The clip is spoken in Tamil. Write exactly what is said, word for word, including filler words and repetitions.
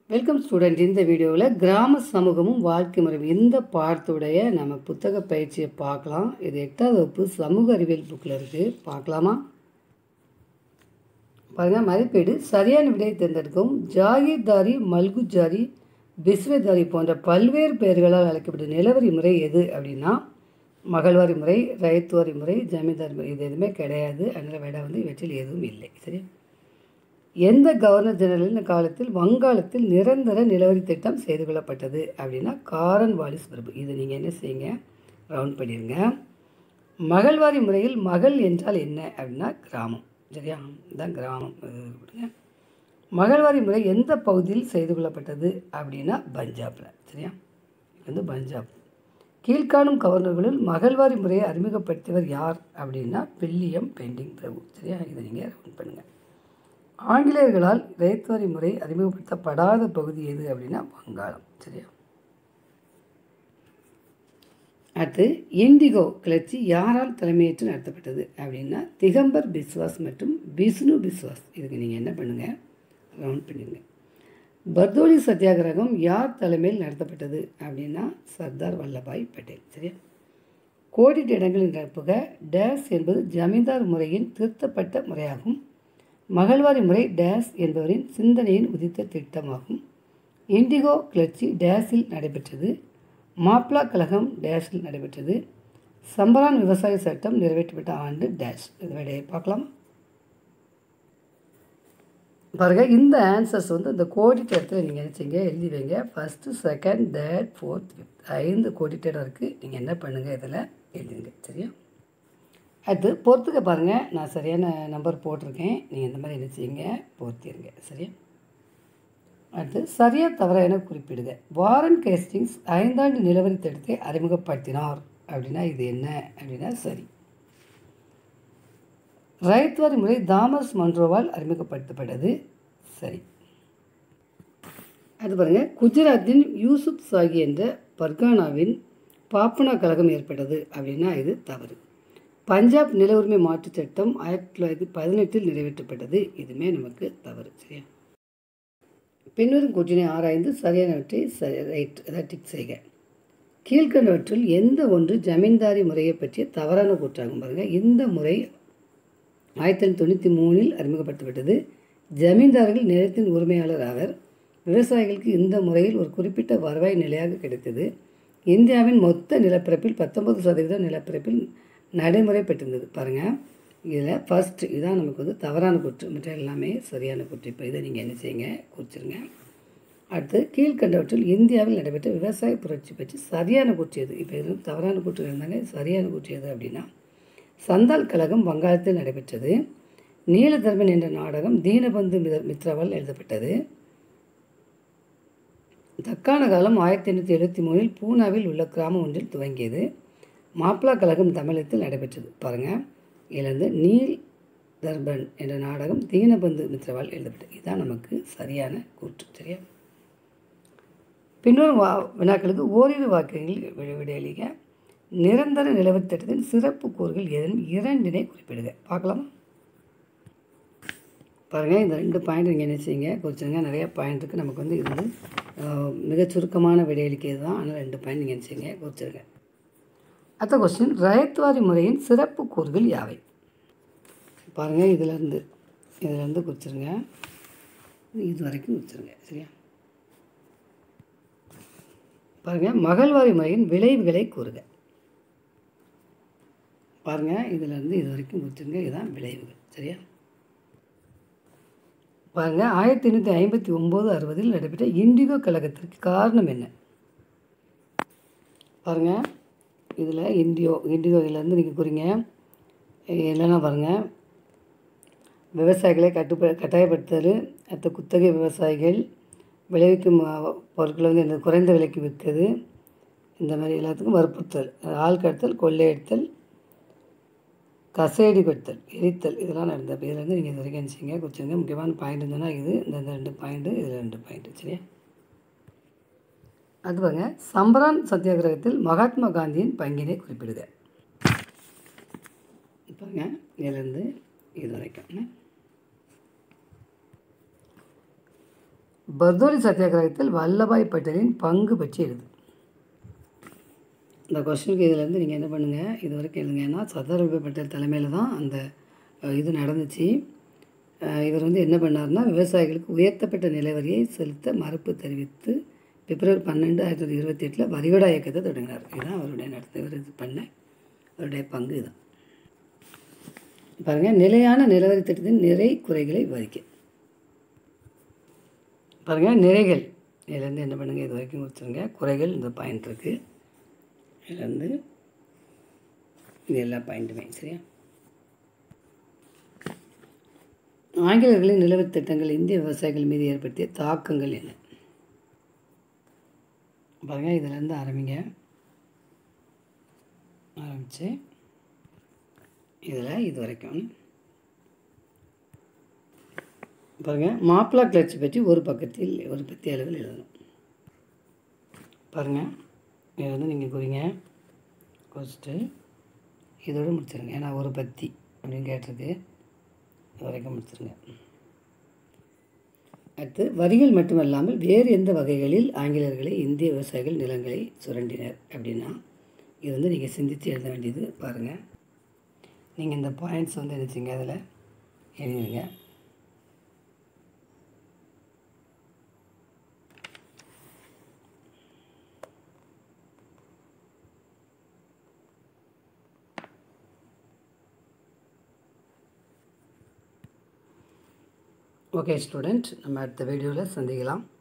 Welcome student. இந்த வீடியோவில் கிராம சமூகமும் வாழ்க்கை முறையும் இந்த பாடத்துடைய நம்ம புத்தக பயிற்சியை பார்க்கலாம். இது எட்டாவது வகுப்பு சமூக அறிவியல் புக்கில் இருக்குது. பார்க்கலாமா? பாருங்கள், மதிப்பீடு சரியான விடையை தேர்ந்தெடுக்கவும். ஜாகீர்தாரி, மல்குஜாரி, பிஸ்வேதாரி போன்ற பல்வேறு பெயர்களால் அழைக்கப்பட்ட நிலவரி முறை எது அப்படின்னா மகள்வாரி முறை, ரைத்துவாரி முறை, ஜமீன்தாரி முறை. இது எதுவுமே கிடையாது. அதனால் விட வந்து இவற்றில் எதுவும் இல்லை. சரி, எந்த கவர்னர் ஜெனரலின் காலத்தில் வங்காளத்தில் நிரந்தர நிலவரி திட்டம் செய்து கொள்ளப்பட்டது அப்படின்னா காரன் வாலிஸ் பிரபு. இது நீங்கள் என்ன செய்யுங்க, ரவுண்ட் பண்ணிடுங்க. மகள்வாரி முறையில் மகள் என்றால் என்ன அப்படின்னா கிராமம். சரியா, இதுதான் கிராமம். கொடுங்க. மகள்வாரி முறை எந்த பகுதியில் செய்து கொள்ளப்பட்டது அப்படின்னா பஞ்சாபில். சரியா, இது வந்து பஞ்சாப். கீழ்காணும் கவர்னர்களில் மகள்வாரி முறையை அறிமுகப்படுத்தியவர் யார் அப்படின்னா வில்லியம் பெண்டிங் பிரபு. சரியா, இதை நீங்கள் ரவுண்ட் பண்ணுங்கள். ஆங்கிலேயர்களால் ரைத்துவாரி முறை அறிமுகப்படுத்தப்படாத பகுதி எது அப்படின்னா வங்காளம். சரியா, அடுத்து இண்டிகோ கிளர்ச்சி யாரால் தலைமையேற்று நடத்தப்பட்டது அப்படின்னா திகம்பர் பிஸ்வாஸ் மற்றும் விஷ்ணு பிஸ்வாஸ். இதுக்கு நீங்கள் என்ன பண்ணுங்கள், ரவுண்ட் பண்ணிடுங்க. பர்தோலி சத்தியாகிரகம் யார் தலைமையில் நடத்தப்பட்டது அப்படின்னா சர்தார் வல்லபாய் பட்டேல். சரியா, கோடிட்ட இடங்களில் நிரப்புக. டேஸ் என்பது ஜமீன்தார் முறையின் திருத்தப்பட்ட முறையாகும். மகள்வாரி முறை டேஸ் என்பவரின் சிந்தனையின் உதித்த திட்டமாகும். இண்டிகோ கிளர்ச்சி டேஸில் நடைபெற்றது. மாப்ளா கழகம் டேஸில் நடைபெற்றது. சம்பரான் விவசாய சட்டம் நிறைவேற்றப்பட்ட ஆண்டு டேஷ். இது விடையை பார்க்கலாம். பாருங்கள், இந்த ஆன்சர்ஸ் வந்து இந்த கோடிட்ட இடத்துல நீங்கள் என்ன செய்யுங்க, எழுதி வைங்க. First, second, third, fourth, fifth, ஐந்து கோடிட்ட இடம் இருக்குது. நீங்கள் என்ன பண்ணுங்கள், இதில் எழுதுங்க. சரியா, அடுத்து பொறுத்துக்க பாருங்கள். நான் சரியான நம்பர் போட்டிருக்கேன். நீங்கள் இந்த மாதிரி என்ன செய்யுங்க, பொறுத்திருங்க. சரியா, அடுத்து சரியாக தவறாக என குறிப்பிடுங்க. வாரன் ஹேஸ்டிங்ஸ் ஐந்தாண்டு நிலவரி திட்டத்தை அறிமுகப்படுத்தினார் அப்படின்னா இது என்ன அப்படின்னா சரி. ரைத்வாரி முறை தாமஸ் மன்ரோவால் அறிமுகப்படுத்தப்பட்டது. சரி. அது பாருங்கள், குஜராத்தின் யூசுப் சாகி என்ற பர்கானாவின் பாப்னா கழகம் ஏற்பட்டது அப்படின்னா இது தவறு. பஞ்சாப் நில உரிமை மாற்றுச் சட்டம் ஆயிரத்தி தொள்ளாயிரத்தி பதினெட்டில் நிறைவேற்றப்பட்டது. இதுவுமே நமக்கு தவறு. சரியா, பின்வரும் கூற்றினை ஆராய்ந்து சரியானவற்றை சரி ரைட் அதாவது டிக் செய்க. கீழ்கண்டவற்றில் எந்த ஒன்று ஜமீன்தாரி முறையை பற்றிய தவறான கூற்றாகும். பாருங்கள், இந்த முறை ஆயிரத்தி தொள்ளாயிரத்தி தொண்ணூற்றி மூணில் அறிமுகப்படுத்தப்பட்டது. ஜமீன்தார்கள் நிலத்தின் உரிமையாளர் ஆவர். விவசாயிகளுக்கு இந்த முறையில் ஒரு குறிப்பிட்ட வருவாய் நிலையாக கிடைத்தது. இந்தியாவின் மொத்த நிலப்பரப்பில் பத்தொன்பது சதவீதம் நிலப்பரப்பில் நடைமுறை பெற்றிருந்தது. பாருங்கள், இதில் ஃபஸ்ட்டு இதுதான் நமக்கு வந்து தவறான கூற்று, மற்ற எல்லாமே சரியான கூற்று. இப்போ இதை நீங்கள் என்ன செய்யுங்க, குறிச்சிருங்க. அடுத்து கீழ்கண்டவற்றில் இந்தியாவில் நடைபெற்ற விவசாய புரட்சி பற்றி சரியான கூற்று எது. இப்போ இது தவறான கூற்று இருந்தாங்க. சரியான கூற்று எது அப்படின்னா சந்தால் கழகம் வங்காளத்தில் நடைபெற்றது. நீலதர்மன் என்ற நாடகம் தீனபந்து மித்ராவால் எழுதப்பட்டது. தக்கான காலம் ஆயிரத்தி எண்ணூற்றி எழுபத்தி மூணில் பூனாவில் உள்ள கிராமம் ஒன்றில் துவங்கியது. மாப்ளா கழகம் தமிழகத்தில் நடைபெற்றது. பாருங்கள், இதிலிருந்து நீல் தர்பன் என்ற நாடகம் தீனபந்து மித்ராவால் எழுதப்பட்டது. இதுதான் நமக்கு சரியான கூற்று. சரியா, பின்வரும் வா வினாக்களுக்கு ஓரிரு வாக்கியங்கள் விடையளிக்க. நிரந்தர நிலவரி திட்டத்தின் சிறப்பு கூறுகள் ஏதேனும் இரண்டினை குறிப்பிடுக. பார்க்கலாமா? பாருங்கள், இந்த ரெண்டு பாயிண்ட் நீங்கள் என்ன செய்யுங்க, குறிச்சுங்க. நிறையா பாயிண்ட் இருக்குது. நமக்கு வந்து இது வந்து மிக சுருக்கமான விடையளிக்கிறது தான். ஆனால் ரெண்டு பாயிண்ட் நீங்கள் என்ன செய்யுங்க, குறிச்சிருங்க. அடுத்த கொஸ்டின், ரைத்வாரி முறையின் சிறப்பு கூறுகள் யாவை? பாருங்கள், இதிலேருந்து இதிலேருந்து குறிச்சிருங்க. இது வரைக்கும் குறிச்சிருங்க. சரியா, பாருங்கள், மகள்வாரி முறையின் விளைவுகளை கூறுக. பாருங்கள், இதிலேருந்து இது வரைக்கும் குறிச்சிருங்க. இதுதான் விளைவுகள். சரியா, பாருங்கள், ஆயிரத்தி எண்ணூற்றி ஐம்பத்தி ஒம்பது அறுபதில் நடைபெற்ற இண்டிகோ கழகத்திற்கு காரணம் என்ன? பாருங்கள், இதில் இண்டியோ இண்டிகோ இதிலேருந்து நீங்கள் குறிங்க. இல்லைன்னா பாருங்கள், விவசாயிகளை கட்டுப்ப கட்டாயப்படுத்துதல், அடுத்த குத்தகை விவசாயிகள், விளைவிக்கும் பொருட்களை வந்து இந்த குறைந்த விலைக்கு விற்கிறது, இந்த மாதிரி எல்லாத்துக்கும் வற்புறுத்தல், ஆள் கடத்தல், கொள்ளையடித்தல், கசையடி கொடுத்தல், எரித்தல், இதெல்லாம் நடந்தது. இதிலேருந்து நீங்கள் இது வரைக்கும் நினச்சிங்க, குறிச்சிங்க. முக்கியமான பாயிண்ட் இருந்ததுன்னா இது இந்த ரெண்டு பாயிண்ட்டு, இதில் ரெண்டு பாயிண்ட்டு. சரியா, அது பாருங்க, சம்பரான் சத்தியாகிரகத்தில் மகாத்மா காந்தியின் பங்கினை குறிப்பிடுக. பாருங்க, இதிலேருந்து இது வரைக்கும். பர்தோலி சத்தியாகிரகத்தில் வல்லபாய் பட்டேலின் பங்கு பற்றி எழுது. இந்த கொஸ்டினுக்கு இதிலேருந்து நீங்கள் என்ன பண்ணுங்கள், இது வரைக்கும் எழுதுங்க. ஏன்னா சர்தார் வல்லபாய் பட்டேல் தலைமையில் தான் அந்த இது நடந்துச்சு. இவர் வந்து என்ன பண்ணார்னா, விவசாயிகளுக்கு உயர்த்தப்பட்ட நிலவரியை செலுத்த மறுப்பு தெரிவித்து பிப்ரவரி பன்னெண்டு ஆயிரத்தி தொள்ளாயிரத்தி இருபத்தி எட்டில் வரிகடா இயக்கத்தை தொடங்கினார். இதுதான் அவருடைய நடத்த இவர் இது பண்ண அவருடைய பங்கு இதுதான். பாருங்கள், நிலையான நிலவரி திட்டத்தின் நிறை குறைகளை விவரிக்க. பாருங்கள், நிறைகள் இதுலேருந்து என்ன பண்ணுங்கள், இது வரைக்கும் முடிச்சுருங்க. குறைகள் இந்த பாயிண்ட் இருக்குது, இதுலேருந்து இது எல்லா பாயிண்ட்டுமே சரியா. ஆங்கிலேயர்களின் நிலவரி திட்டங்கள் இந்திய விவசாயிகள் மீது ஏற்படுத்திய தாக்கங்கள் என்ன? பாருங்கள், இதிலேருந்து ஆரம்பிங்க. ஆரம்பித்து இதில் இது வரைக்கும் பாருங்கள், மாப்பிளா கிளர்ச்சி பற்றி ஒரு பக்கத்தில் ஒரு பத்தி அளவில் எழுதணும். பாருங்கள், இதை வந்து நீங்கள் குறிங்க, குறிச்சிட்டு இதோடு முடிச்சிருங்க. ஏன்னா ஒரு பத்தி அப்படின்னு கேட்டிருக்கு, இது வரைக்கும் முடிச்சிருங்க. அடுத்து, வரிகள் மட்டுமல்லாமல் வேறு எந்த வகைகளில் ஆங்கிலேயர்களை இந்திய விவசாயிகள் நிலங்களை சுரண்டினர் அப்படின்னா, இது வந்து நீங்கள் சிந்தித்து எழுத வேண்டியது. பாருங்கள், நீங்கள் இந்த பாயிண்ட்ஸ் வந்து எழுதிங்க, அதில் எழுதிடுங்க. ஓகே ஸ்டூடெண்ட், நம்ம அடுத்த வீடியோவில் சந்திக்கலாம்.